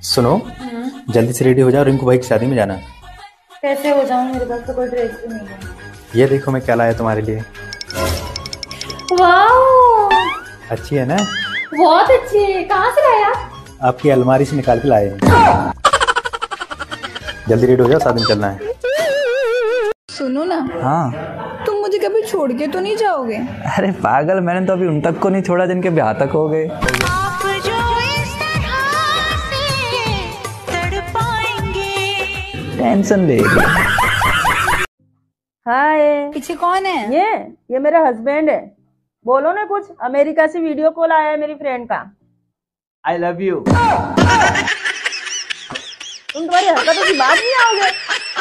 सुनो, जल्दी से रेडी हो जाओ, रिंकू भाई की शादी में जाना है। कैसे हो जाऊं, मेरे पास तो कोई ड्रेस भी नहीं है। ये देखो मैं क्या लाया तुम्हारे लिए। वाओ, अच्छी है ना? बहुत अच्छी है। कहाँ से लाया? आपकी अलमारी से निकाल के लाए हैं। जल्दी रेडी हो जाओ, शादी में चलना है। सुनो ना। हाँ। तुम मुझे कभी छोड़ के तो नहीं जाओगे? अरे पागल, मैंने तो अभी उन तक को नहीं छोड़ा जिनके ब्याह तक हो गए। टेंशन ले। हाय, पीछे कौन है? ये मेरा हस्बैंड है। बोलो ना कुछ। अमेरिका से वीडियो कॉल आया है मेरी फ्रेंड का। I love you. तुम तुम्हारी हरकतों की बात नहीं आओगे।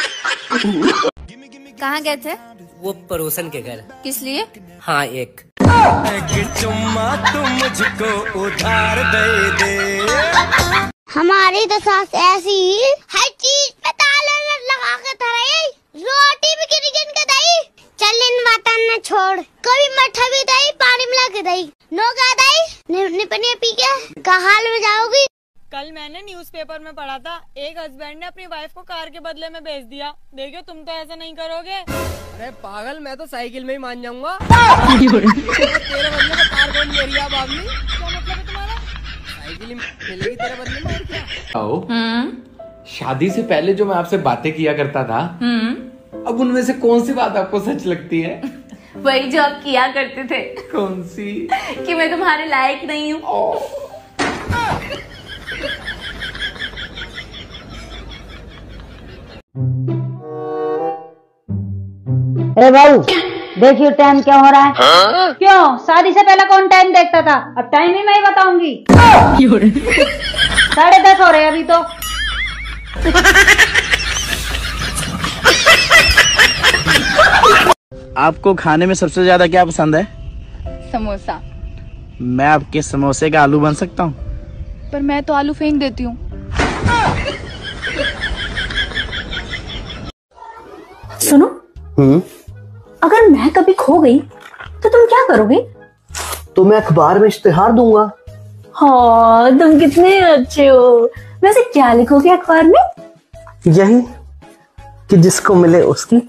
कहाँ गए थे? वो पड़ोसन के घर। किस लिए? हाँ, एक चुम्मा तुम मुझको उधार दे दे। हमारी तो सास ऐसी हर चीज पे ताला लगा के धराई, रोटी भी गिन गिन के दई। चल इन माता न छोड़, कभी मठा भी दई, पानी मिला के दई, नो कह दई निपने पी के का हाल में जाओगी। कल मैंने न्यूज़पेपर में पढ़ा था, एक हस्बैंड ने अपनी वाइफ को कार के बदले में बेच दिया। देखियो तुम तो ऐसा नहीं करोगे। अरे पागल, मैं तो साइकिल में ही मान जाऊंगा। तेरे बदले में कार कौन ले रही है बाबली? क्या मतलब है तुम्हारा? साइकिल ही मिलेगी तेरे बदले में, और क्या? आओ, शादी से पहले जो मैं आपसे बातें किया करता था, अब उनमें से कौन सी बात आपको सच लगती है? वही जो आप किया करते थे। कौन सी? कि मैं तुम्हारे लायक नहीं हूँ। अरे बाबू, देखियो टाइम क्या हो रहा है। हाँ? क्यों, शादी से पहले कौन टाइम देखता था? अब टाइम ही मैं ही बताऊंगी। 10:30 हो रहे अभी तो। आपको खाने में सबसे ज्यादा क्या पसंद है? समोसा। मैं आपके समोसे का आलू बन सकता हूँ? पर मैं तो आलू फेंक देती हूँ। सुनो, अगर मैं कभी खो गई तो तुम क्या करोगे? तो मैं अखबार में इश्तिहार दूंगा। हाँ, तुम कितने अच्छे हो। वैसे क्या लिखोगे अखबार में? यही कि जिसको मिले उसकी।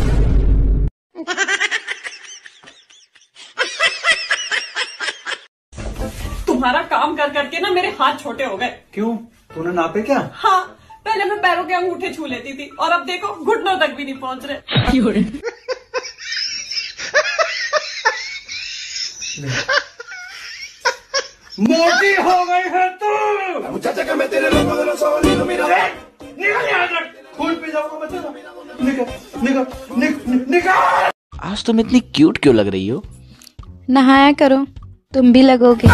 तुम्हारा काम कर करके ना मेरे हाथ छोटे हो गए। क्यों, तूने नापे क्या? हाँ, पहले मैं पैरों के अंगूठे छू लेती थी और अब देखो घुटनों तक भी नहीं पहुंच रहे। मोटी हो गई है तू। चाचा मैं तेरे खून पी जाऊंगा मैं। निकल। आज तुम इतनी क्यूट क्यों लग रही हो? नहाया करो, तुम भी लगोगे।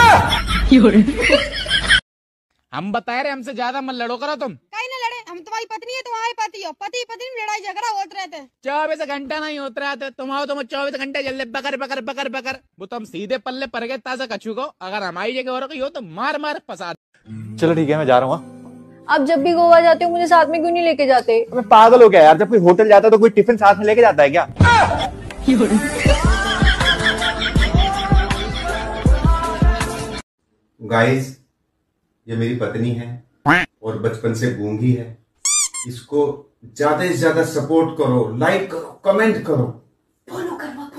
हम बता रहे, हमसे ज्यादा मत लड़ो करो तुम। कहीं ना लड़े, हम तुम्हारी पत्नी है, तुम्हारी पति हो। पति पत्नी में लड़ाई झगड़ा होते रहते। 24 घंटा नहीं होते रहते। तुम आओ तो 24 घंटे जल्दी बकर बकर बकर बकर। वो तो हम सीधे पल्ले पर गए ताजा कछू को। अगर हमारी जगह और हो तो मार मार फंसा। चलो ठीक है, मैं जा रहा हूँ। आप जब भी गोवा जाते हो मुझे साथ में क्यों नहीं लेके जाते? मैं पागल हो गया यार, जब कोई होटल जाता है तो कोई टिफिन साथ में लेके जाता है क्या? गाइस, ये मेरी पत्नी है और बचपन से गूंगी है। इसको ज्यादा से ज्यादा सपोर्ट करो, लाइक करो, कमेंट करो, फॉलो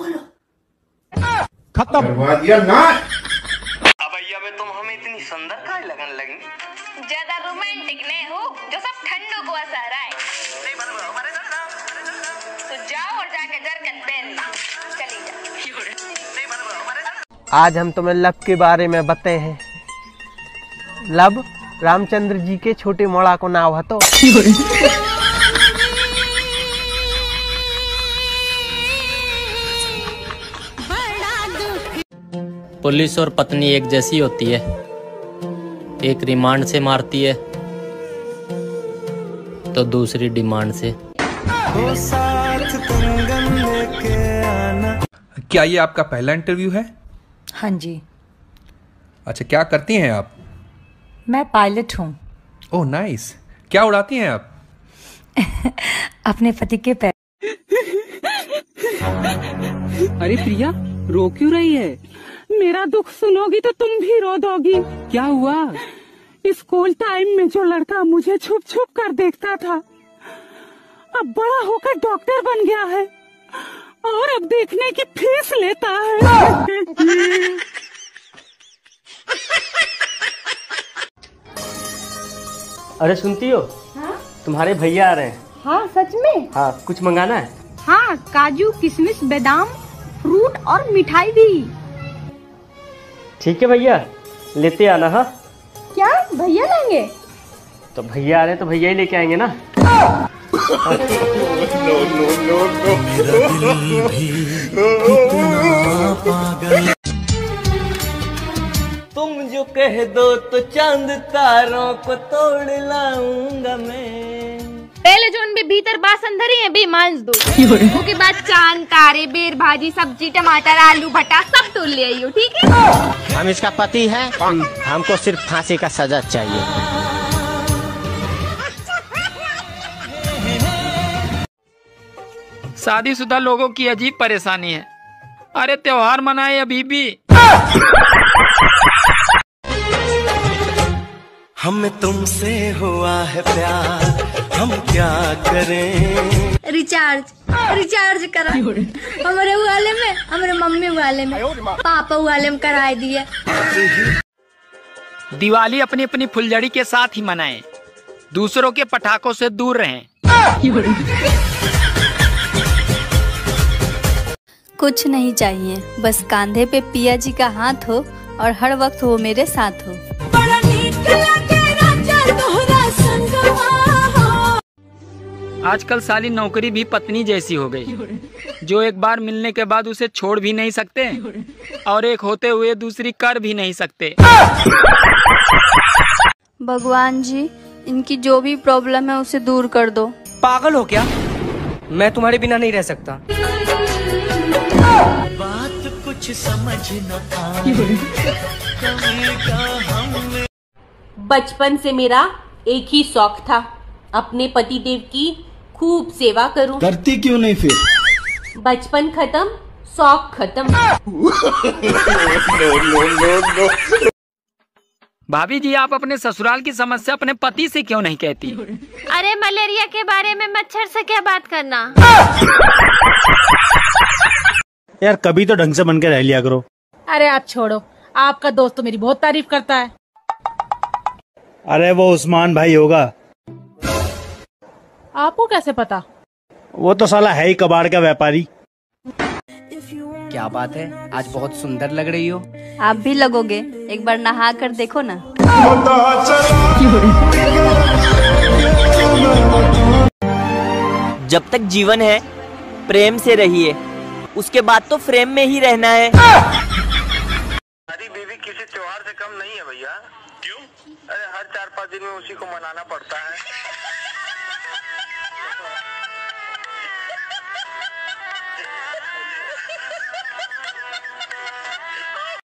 खत्म करवा दिया ना। भैया में तुम हमें इतनी सुंदर काहे लगन लगी? ज्यादा रोमांटिक नहीं हो जो सब ठंडों को असर आए। तो जाओ और जाके जरकन पहन लो, चली जा। आज हम तुम्हें लब के बारे में बताए हैं। लब रामचंद्र जी के छोटे मोड़ा को नाव हतो। पुलिस और पत्नी एक जैसी होती है, एक रिमांड से मारती है तो दूसरी डिमांड से। क्या ये आपका पहला इंटरव्यू है? हाँ जी। अच्छा, क्या करती हैं आप? मैं पायलट हूँ। Oh nice. क्या उड़ाती हैं आप? अपने पति के पैर। अरे प्रिया, रो क्यों रही है? मेरा दुख सुनोगी तो तुम भी रो दोगी। क्या हुआ? स्कूल टाइम में जो लड़का मुझे छुप छुप कर देखता था, अब बड़ा होकर डॉक्टर बन गया है और अब देखने की फीस लेता है। अरे सुनती हो? हाँ? तुम्हारे भैया आ रहे हैं। हाँ सच में? हाँ, कुछ मंगाना है? हाँ, काजू किशमिश बादाम फ्रूट और मिठाई भी। ठीक है भैया, लेते आना। हाँ, क्या भैया लाएंगे? तो भैया आ रहे हैं तो भैया ही लेके आएंगे ना। तुम जो कह दो तो चांद तारों को तोड़ लाऊंगा मैं। पहले जो उनके भीतर बासन धरी है भी मांझ दो, उसके बाद चांद तारे बेर भाजी सब्जी टमाटर आलू भटा सब तोड़ ले आइयो, ठीक है? हम इसका पति है, हमको सिर्फ फांसी का सजा चाहिए। शादीशुदा लोगों की अजीब परेशानी है। अरे त्योहार मनाए अभी भी। हमें तुमसे हुआ है प्यार, हम क्या करें? रिचार्ज करा हमारे वाले में, हमारे मम्मी वाले में, पापा वाले में कराए दिए। दिवाली अपनी अपनी फुलझड़ी के साथ ही मनाएं, दूसरों के पटाखों से दूर रहें। कुछ नहीं चाहिए, बस कांधे पे पिया जी का हाथ हो और हर वक्त वो मेरे साथ हो। आजकल साली नौकरी भी पत्नी जैसी हो गई, जो एक बार मिलने के बाद उसे छोड़ भी नहीं सकते और एक होते हुए दूसरी कर भी नहीं सकते। भगवान जी, इनकी जो भी प्रॉब्लम है उसे दूर कर दो। पागल हो क्या? मैं तुम्हारे बिना नहीं रह सकता। बात कुछ समझ न था। बचपन से मेरा एक ही शौक था, अपने पति देव की खूब सेवा करूं। करती क्यों नहीं फिर? बचपन खत्म, शौक खत्म। भाभी जी, आप अपने ससुराल की समस्या अपने पति से क्यों नहीं कहती? अरे मलेरिया के बारे में मच्छर से क्या बात करना। यार कभी तो ढंग से बन के रह लिया करो। अरे आप छोड़ो, आपका दोस्त तो मेरी बहुत तारीफ करता है। अरे वो उस्मान भाई होगा। आपको कैसे पता? वो तो साला है ही कबाड़ का व्यापारी। क्या बात है, आज बहुत सुंदर लग रही हो। आप भी लगोगे, एक बार नहा कर देखो ना। जब तक जीवन है प्रेम से रहिए, उसके बाद तो फ्रेम में ही रहना है। हमारी बीवी किसी त्योहार से कम नहीं है भैया। क्यों? अरे हर 4-5 दिन में उसी को मनाना पड़ता है।